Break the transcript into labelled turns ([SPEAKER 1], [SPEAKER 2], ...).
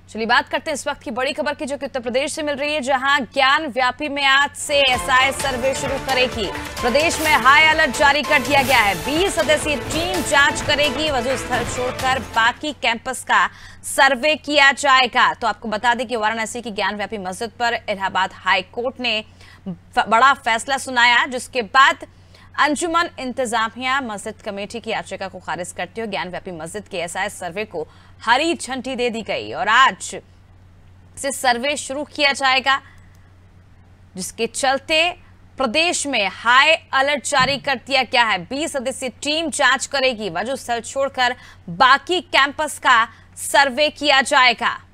[SPEAKER 1] चलिए बात करते हैं इस वक्त की बड़ी खबर की, जो कि उत्तर प्रदेश से मिल रही है, जहां ज्ञान व्यापी में आज से एसआई सर्वे शुरू करेगी। प्रदेश में हाई अलर्ट जारी कर दिया गया है। 20 सदस्यीय टीम जांच करेगी। वजू स्थल छोड़कर बाकी कैंपस का सर्वे किया जाएगा। तो आपको बता दें कि वाराणसी की ज्ञान व्यापी मस्जिद पर इलाहाबाद हाई कोर्ट ने बड़ा फैसला सुनाया, जिसके बाद अंजुमन इंतजामिया मस्जिद कमेटी की याचिका को खारिज करते हुए ज्ञान व्यापी मस्जिद के एसआई सर्वे को हरी झंडी दे दी गई और आज से सर्वे शुरू किया जाएगा, जिसके चलते प्रदेश में हाई अलर्ट जारी कर दिया गया है। 20 सदस्यीय टीम जांच करेगी। वजू स्थल छोड़कर बाकी कैंपस का सर्वे किया जाएगा।